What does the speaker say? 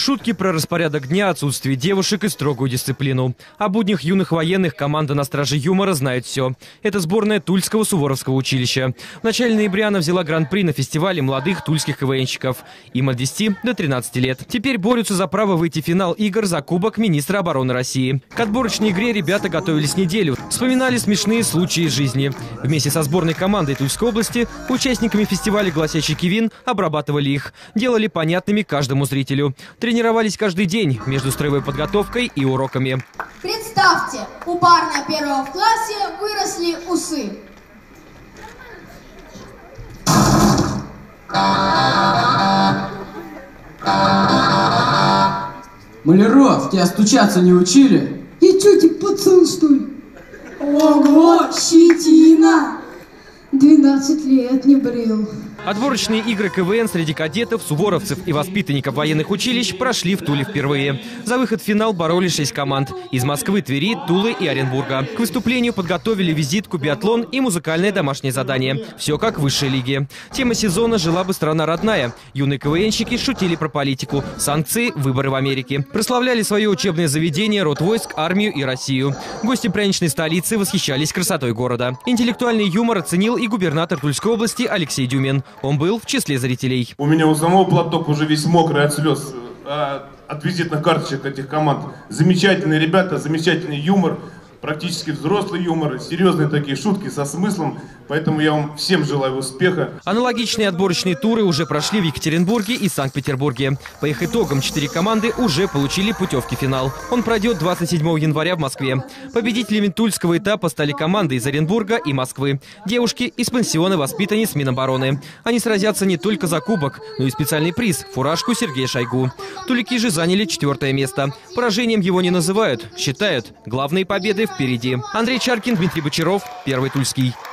Шутки про распорядок дня, отсутствие девушек и строгую дисциплину. О буднях юных военных команда «На страже юмора» знает все. Это сборная Тульского Суворовского училища. В начале ноября она взяла гран-при на фестивале молодых тульских КВНщиков. Им от 10 до 13 лет. Теперь борются за право выйти в финал игр за Кубок министра обороны России. К отборочной игре ребята готовились неделю. Вспоминали смешные случаи из жизни. Вместе со сборной командой Тульской области участниками фестиваля «Гласящий Кивин» обрабатывали их. Делали понятными каждому зрителю. Тренировались каждый день между строевой подготовкой и уроками. Представьте, у парня первого в классе выросли усы. Маляров, тебя стучаться не учили? Я чё, типа пацан, что ли? Ого, щетина! 12 лет не брил. Отборочные игры КВН среди кадетов, суворовцев и воспитанников военных училищ прошли в Туле впервые. За выход в финал боролись 6 команд из Москвы, Твери, Тулы и Оренбурга. К выступлению подготовили визитку, биатлон и музыкальное домашнее задание. Все как в высшей лиге. Тема сезона «Жила бы страна родная». Юные КВНщики шутили про политику, санкции, выборы в Америке. Прославляли свое учебное заведение, род войск, армию и Россию. Гости пряничной столицы восхищались красотой города. Интеллектуальный юмор оценил и губернатор Тульской области Алексей Дюмин. Он был в числе зрителей. У меня у самого платок уже весь мокрый от слез, от визитных карточек этих команд. Замечательные ребята, замечательный юмор, практически взрослый юмор, серьезные такие шутки со смыслом. Поэтому я вам всем желаю успеха. Аналогичные отборочные туры уже прошли в Екатеринбурге и Санкт-Петербурге. По их итогам 4 команды уже получили путевки в финал. Он пройдет 27 января в Москве. Победителями тульского этапа стали команды из Оренбурга и Москвы. Девушки из пансиона воспитанниц Минобороны. Они сразятся не только за кубок, но и специальный приз – фуражку Сергея Шойгу. Тулики же заняли 4-е место. Поражением его не называют. Считают, главные победы впереди. Андрей Чаркин, Дмитрий Бочаров, Первый Тульский.